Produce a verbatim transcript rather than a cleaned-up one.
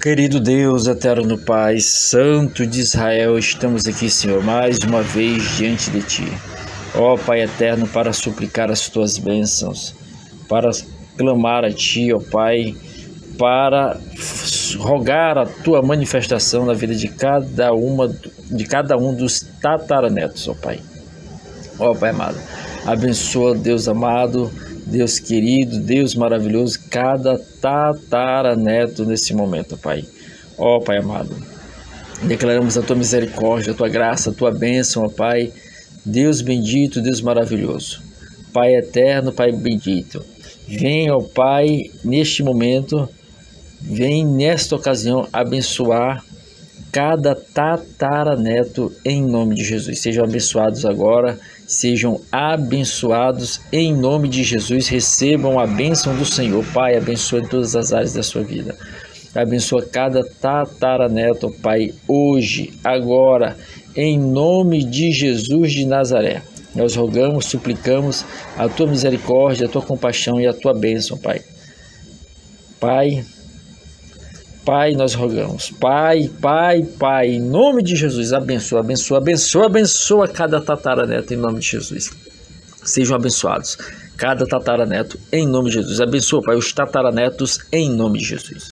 Querido Deus, eterno Pai, Santo de Israel, estamos aqui, Senhor, mais uma vez diante de Ti. Ó Pai eterno, para suplicar as Tuas bênçãos, para clamar a Ti, ó Pai, para rogar a Tua manifestação na vida de cada uma, de cada um dos tataranetos, ó Pai. Ó Pai amado, abençoa, Deus amado, Deus querido, Deus maravilhoso, cada tataraneto nesse momento, Pai. Ó Pai amado, declaramos a Tua misericórdia, a Tua graça, a Tua bênção, ó Pai. Deus bendito, Deus maravilhoso, Pai eterno, Pai bendito. Vem, ó Pai, neste momento, vem nesta ocasião abençoar cada tataraneto em nome de Jesus. Sejam abençoados agora, sejam abençoados em nome de Jesus. Recebam a bênção do Senhor. Pai, abençoa em todas as áreas da sua vida. Abençoa cada tataraneto, Pai, hoje, agora, em nome de Jesus de Nazaré. Nós rogamos, suplicamos a Tua misericórdia, a Tua compaixão e a Tua bênção, Pai. Pai, Pai, nós rogamos, Pai, Pai, Pai, em nome de Jesus, abençoa, abençoa, abençoa, abençoa cada tataraneto em nome de Jesus. Sejam abençoados, cada tataraneto em nome de Jesus. Abençoa, Pai, os tataranetos em nome de Jesus.